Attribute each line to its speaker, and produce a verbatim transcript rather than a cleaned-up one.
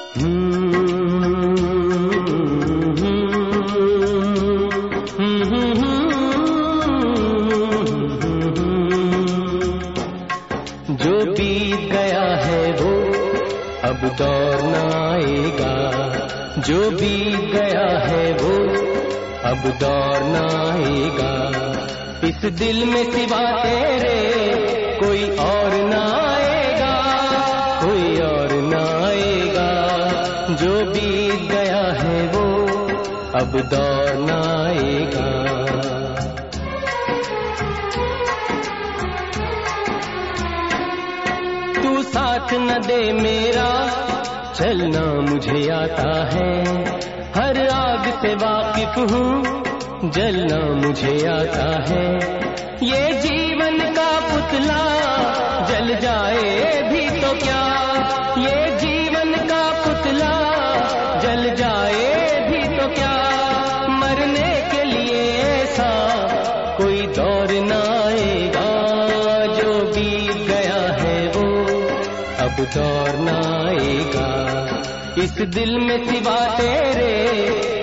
Speaker 1: जो बीत गया है वो अब दौर न आएगा, जो बीत गया है वो अब दौर न आएगा। इस दिल में सिवा तेरे कोई और न आएगा, कोई और न आएगा। जो बीत गया है वो अब दौर न आएगा। तू साथ न दे मेरा चलना मुझे आता है, हर आग से वाकिफ हूँ जलना मुझे आता है। ये जीवन का पुतला जल जाए भी तो क्या, ये जीवन का पुतला जल जाए भी तो क्या। मरने के लिए ऐसा कोई दौर न आएगा, जो बीत गया है वो अब दौर न आएगा। इस दिल में सिवा तेरे